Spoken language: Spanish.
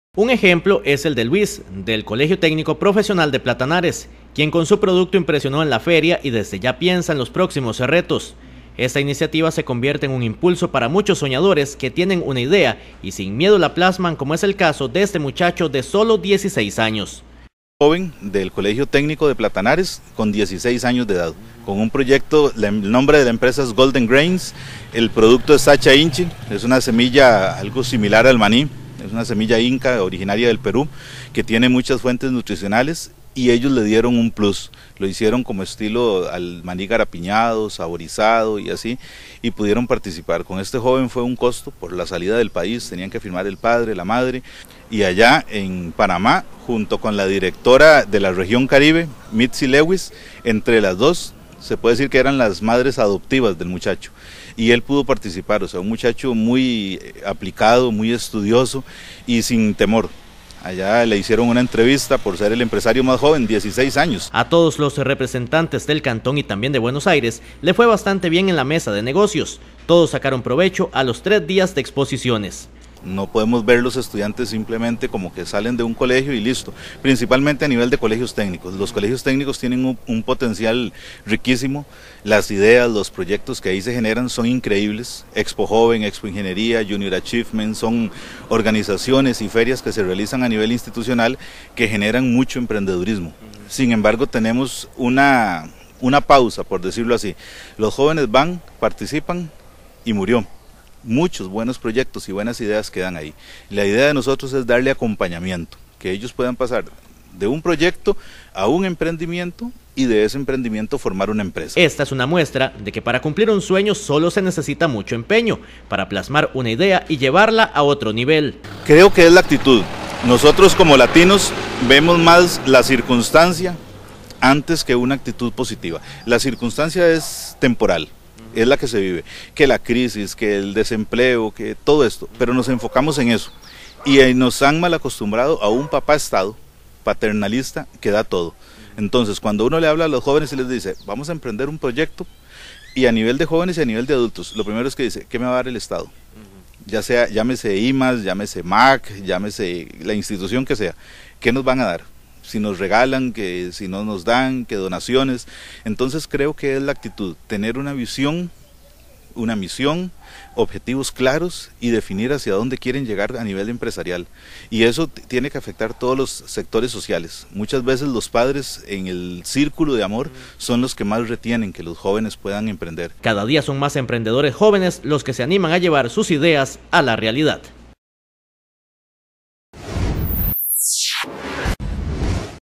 Un ejemplo es el de Luis, del Colegio Técnico Profesional de Platanares, quien con su producto impresionó en la feria y desde ya piensa en los próximos retos. Esta iniciativa se convierte en un impulso para muchos soñadores que tienen una idea y sin miedo la plasman, como es el caso de este muchacho de solo 16 años. Joven del Colegio Técnico de Platanares con 16 años de edad, con un proyecto, el nombre de la empresa es Golden Grains, el producto es Sacha Inchi, es una semilla algo similar al maní, es una semilla inca originaria del Perú que tiene muchas fuentes nutricionales y ellos le dieron un plus, lo hicieron como estilo al maní garapiñado, saborizado y así, y pudieron participar. Con este joven fue un costo por la salida del país, tenían que firmar el padre, la madre, y allá en Panamá, junto con la directora de la región Caribe, Mitzi Lewis, entre las dos, se puede decir que eran las madres adoptivas del muchacho, y él pudo participar, o sea, un muchacho muy aplicado, muy estudioso y sin temor. Allá le hicieron una entrevista por ser el empresario más joven, 16 años. A todos los representantes del cantón y también de Buenos Aires le fue bastante bien en la mesa de negocios. Todos sacaron provecho a los 3 días de exposiciones. No podemos ver los estudiantes simplemente como que salen de un colegio y listo, principalmente a nivel de colegios técnicos. Los colegios técnicos tienen un potencial riquísimo, las ideas, los proyectos que ahí se generan son increíbles. Expo Joven, Expo Ingeniería, Junior Achievement son organizaciones y ferias que se realizan a nivel institucional que generan mucho emprendedurismo. Sin embargo, tenemos una pausa, por decirlo así. Los jóvenes van, participan y murió. Muchos buenos proyectos y buenas ideas quedan ahí. La idea de nosotros es darle acompañamiento, que ellos puedan pasar de un proyecto a un emprendimiento y de ese emprendimiento formar una empresa. Esta es una muestra de que para cumplir un sueño solo se necesita mucho empeño, para plasmar una idea y llevarla a otro nivel. Creo que es la actitud. Nosotros como latinos vemos más la circunstancia antes que una actitud positiva. La circunstancia es temporal. Es la que se vive, que la crisis, que el desempleo, que todo esto, pero nos enfocamos en eso y nos han mal acostumbrado a un papá estado paternalista que da todo. Entonces cuando uno le habla a los jóvenes y les dice vamos a emprender un proyecto, y a nivel de jóvenes y a nivel de adultos, lo primero es que dice, ¿qué me va a dar el estado? Ya sea, llámese IMAS, llámese MAC, llámese la institución que sea, ¿qué nos van a dar? Si nos regalan, que si no nos dan, que donaciones. Entonces creo que es la actitud, tener una visión, una misión, objetivos claros y definir hacia dónde quieren llegar a nivel empresarial. Y eso tiene que afectar todos los sectores sociales. Muchas veces los padres en el círculo de amor son los que más retienen que los jóvenes puedan emprender. Cada día son más emprendedores jóvenes los que se animan a llevar sus ideas a la realidad.